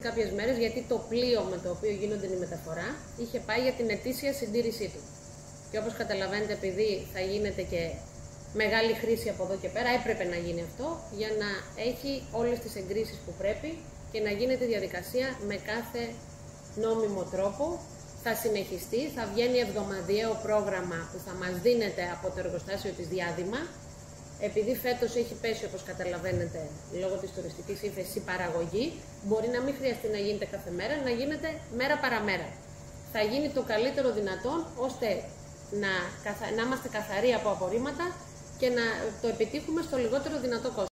κάποιες μέρες, γιατί το πλοίο με το οποίο γίνονται η μεταφορά είχε πάει για την ετήσια συντήρησή του. Και όπως καταλαβαίνετε, επειδή θα γίνεται και μεγάλη χρήση από εδώ και πέρα, έπρεπε να γίνει αυτό για να έχει όλες τις εγκρίσεις που πρέπει και να γίνεται η διαδικασία με κάθε νόμιμο τρόπο. Θα συνεχιστεί, θα βγαίνει εβδομαδιαίο πρόγραμμα που θα μας δίνεται από το εργοστάσιο της Διάδημα. Επειδή φέτος έχει πέσει, όπως καταλαβαίνετε, λόγω της τουριστικής ύφεσης, η παραγωγή, μπορεί να μην χρειαστεί να γίνεται κάθε μέρα, να γίνεται μέρα παραμέρα. Θα γίνει το καλύτερο δυνατόν, ώστε να είμαστε καθαροί από απορρίμματα και να το επιτύχουμε στο λιγότερο δυνατό κόστος.